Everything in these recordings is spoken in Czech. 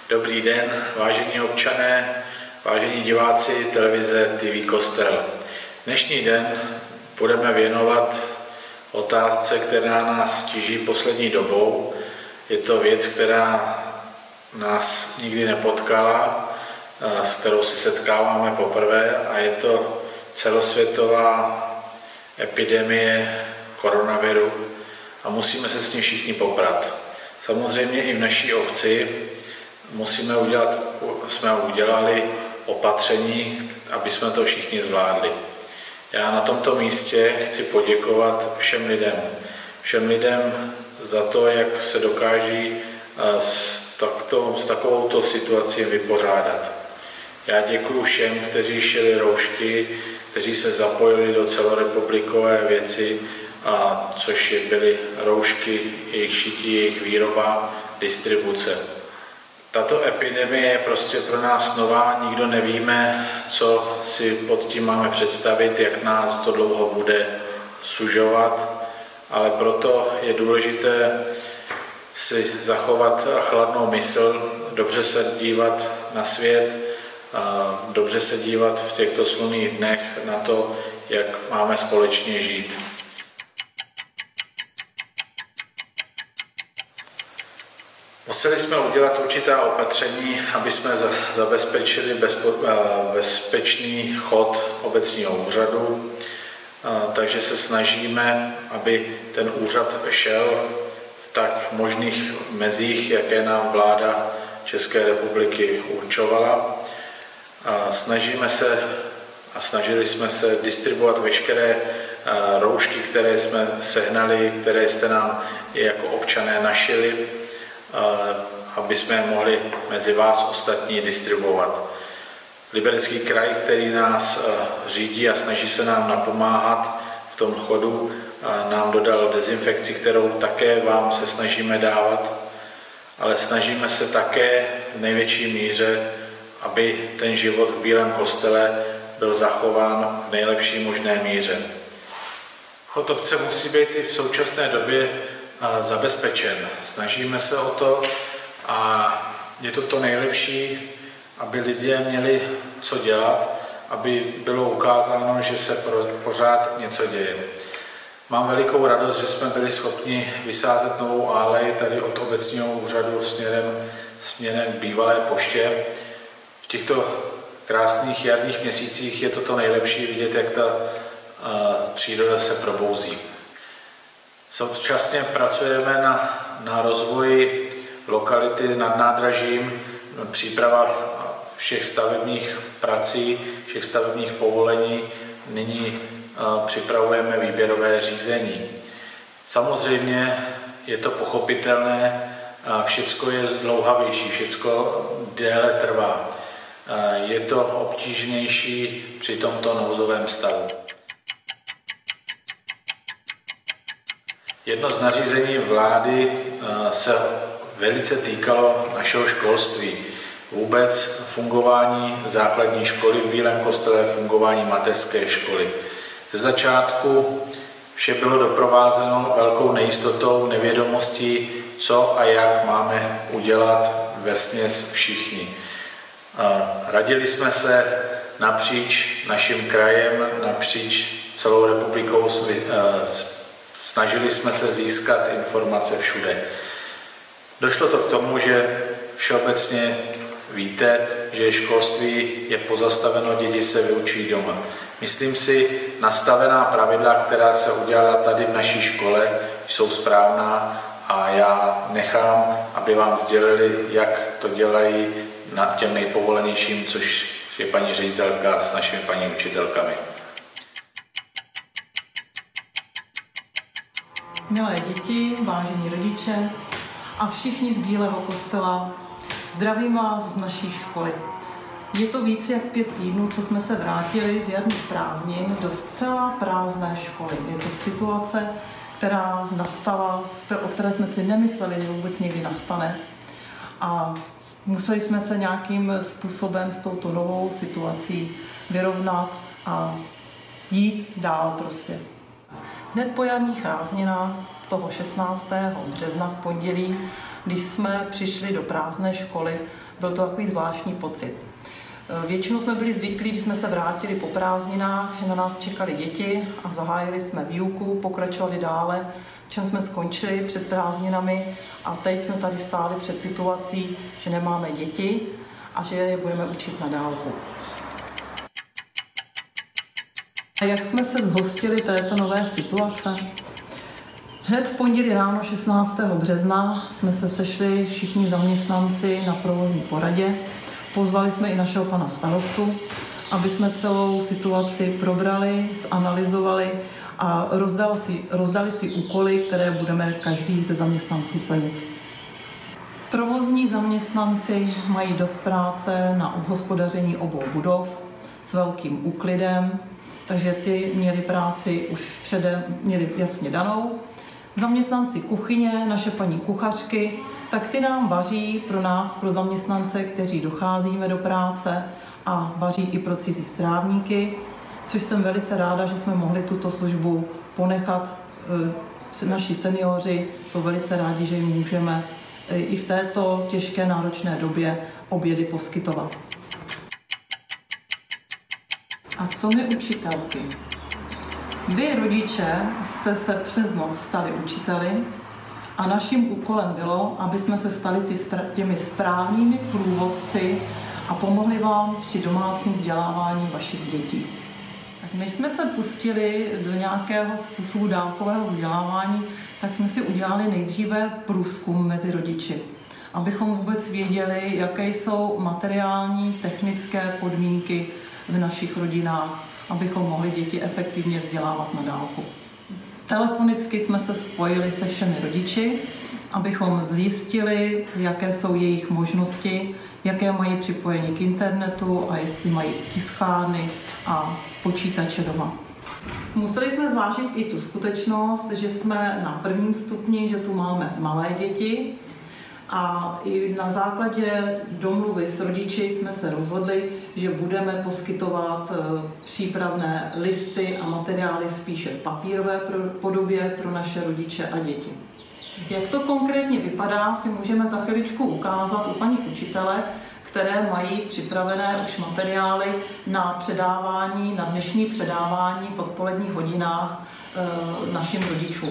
Dobrý den, vážení občané, vážení diváci televize TV Kostel. Dnešní den budeme věnovat otázce, která nás tíží poslední dobou. Je to věc, která nás nikdy nepotkala, s kterou se setkáváme poprvé, a je to celosvětová epidemie koronaviru a musíme se s ní všichni poprat. Samozřejmě i v naší obci jsme udělali opatření, aby jsme to všichni zvládli. Já na tomto místě chci poděkovat všem lidem za to, jak se dokáží s takovouto situací vypořádat. Já děkuji všem, kteří šili roušky, kteří se zapojili do celorepublikové věci, což byly roušky, jejich šití, jejich výroba, distribuce. Tato epidemie je prostě pro nás nová, nikdo nevíme, co si pod tím máme představit, jak nás to dlouho bude sužovat, ale proto je důležité si zachovat chladnou mysl, dobře se dívat na svět, dobře se dívat v těchto slunných dnech na to, jak máme společně žít. Museli jsme udělat určitá opatření, aby jsme zabezpečili bezpečný chod obecního úřadu, takže se snažíme, aby ten úřad šel v tak možných mezích, jaké nám vláda České republiky určovala. Snažili jsme se distribuovat veškeré roušky, které jsme sehnali, které jste nám jako občané našili, aby jsme je mohli mezi vás ostatní distribuovat. Liberecký kraj, který nás řídí a snaží se nám napomáhat v tom chodu, nám dodal dezinfekci, kterou také vám se snažíme dávat, ale snažíme se také v největší míře, aby ten život v Bílém kostele byl zachován v nejlepší možné míře. Chod obce musí být i v současné době zabezpečen. Snažíme se o to a je to nejlepší, aby lidé měli co dělat, aby bylo ukázáno, že se pořád něco děje. Mám velikou radost, že jsme byli schopni vysázet novou alej tady od obecního úřadu směrem k bývalé poště. V těchto krásných jarních měsících je to nejlepší vidět, jak ta příroda se probouzí. Současně pracujeme na rozvoji lokality nad nádražím, příprava všech stavebních prací, všech stavebních povolení. Nyní připravujeme výběrové řízení. Samozřejmě je to pochopitelné, všecko je zdlouhavější, všecko déle trvá. Je to obtížnější při tomto nouzovém stavu. Jedno z nařízení vlády se velice týkalo našeho školství. Vůbec fungování základní školy v Bílém kostele, fungování mateřské školy. Ze začátku vše bylo doprovázeno velkou nejistotou, nevědomostí, co a jak máme udělat vesměs všichni. Radili jsme se napříč naším krajem, napříč celou republikou, snažili jsme se získat informace všude. Došlo to k tomu, že všeobecně víte, že školství je pozastaveno, děti se vyučí doma. Myslím si, nastavená pravidla, která se udělala tady v naší škole, jsou správná a já nechám, aby vám sdělili, jak to dělají nad těm nejpovolenějším, což je paní ředitelka s našimi paní učitelkami. Milé děti, vážení rodiče a všichni z Bílého kostela, zdravím vás z naší školy. Je to víc jak 5 týdnů, co jsme se vrátili z jarních prázdnin do zcela prázdné školy. Je to situace, která nastala, o které jsme si nemysleli, že vůbec někdy nastane. A museli jsme se nějakým způsobem s touto novou situací vyrovnat a jít dál prostě. Hned po jarních prázdninách toho 16. března v pondělí, když jsme přišli do prázdné školy, Byl to takový zvláštní pocit. Většinou jsme byli zvyklí, když jsme se vrátili po prázdninách, že na nás čekali děti a zahájili jsme výuku, pokračovali dále, čem jsme skončili před prázdninami a teď jsme tady stáli před situací, že nemáme děti a že je budeme učit na dálku. A jak jsme se zhostili této nové situace? Hned v pondělí ráno 16. března jsme se sešli všichni zaměstnanci na provozní poradě. Pozvali jsme i našeho pana starostu, aby jsme celou situaci probrali, zanalyzovali a rozdali si úkoly, které budeme každý ze zaměstnanců plnit. Provozní zaměstnanci mají dost práce na obhospodaření obou budov s velkým úklidem, takže ty měli práci už předem měli jasně danou. Zaměstnanci kuchyně, naše paní kuchařky, tak ty nám vaří pro nás, pro zaměstnance, kteří docházíme do práce a vaří i pro cizí strávníky, což jsem velice ráda, že jsme mohli tuto službu ponechat. Naši seniori jsou velice rádi, že jim můžeme i v této těžké náročné době obědy poskytovat. A co my učitelky? Vy, rodiče, jste se přes noc stali učiteli a naším úkolem bylo, aby jsme se stali těmi správnými průvodci a pomohli vám při domácím vzdělávání vašich dětí. Tak než jsme se pustili do nějakého způsobu dálkového vzdělávání, tak jsme si udělali nejdříve průzkum mezi rodiči, abychom vůbec věděli, jaké jsou materiální, technické podmínky v našich rodinách, abychom mohli děti efektivně vzdělávat na dálku. Telefonicky jsme se spojili se všemi rodiči, abychom zjistili, jaké jsou jejich možnosti, jaké mají připojení k internetu a jestli mají tiskárny a počítače doma. Museli jsme zvážit i tu skutečnost, že jsme na prvním stupni, že tu máme malé děti, a i na základě domluvy s rodiči jsme se rozhodli, že budeme poskytovat přípravné listy a materiály spíše v papírové podobě pro naše rodiče a děti. Jak to konkrétně vypadá, si můžeme za chviličku ukázat u paní učitele, které mají připravené už materiály na předávání, na dnešní předávání v odpoledních hodinách našim rodičům.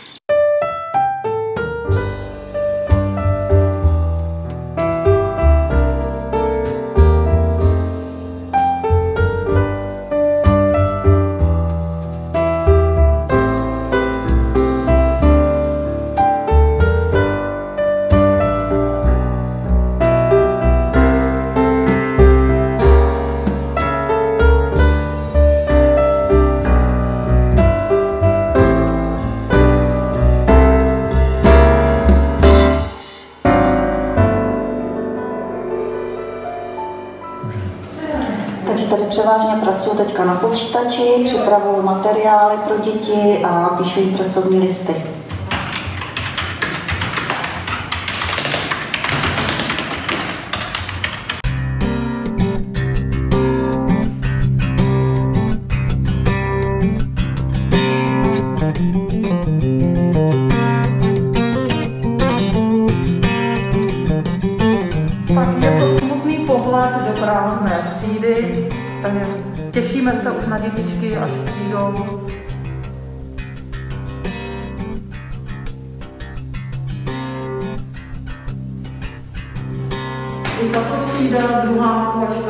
Takže tady převážně pracuji teďka na počítači, připravuju materiály pro děti a píšu jim pracovní listy. Do prázdné třídy, takže těšíme se už na dětičky, až přijdou. I tato třída, 2. až